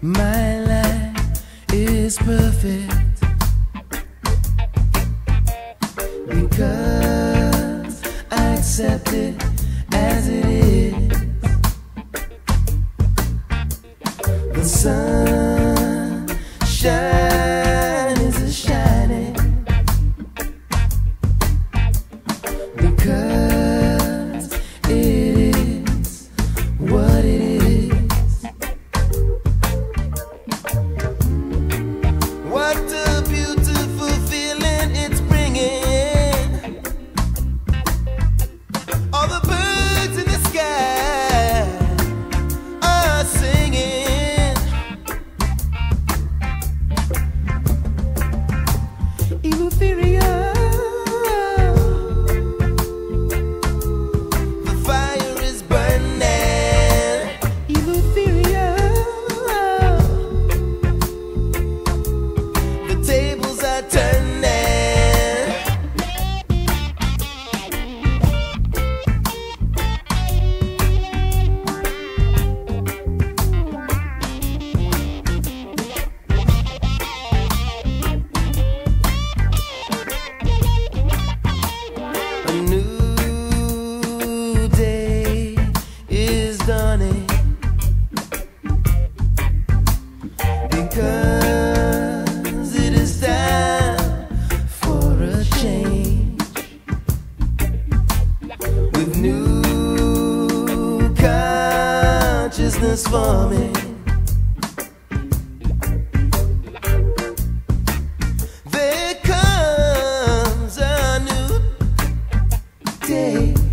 My life is perfect because I accept it as it is. The sun is a shining because it is what it is. What a beautiful feeling it's bringing. All the birds in the sky are singing. Euphoria. The fire is burning. Euphoria. The tables are turning. A new day is dawning because it is time for a change with new consciousness forming. There comes a new day.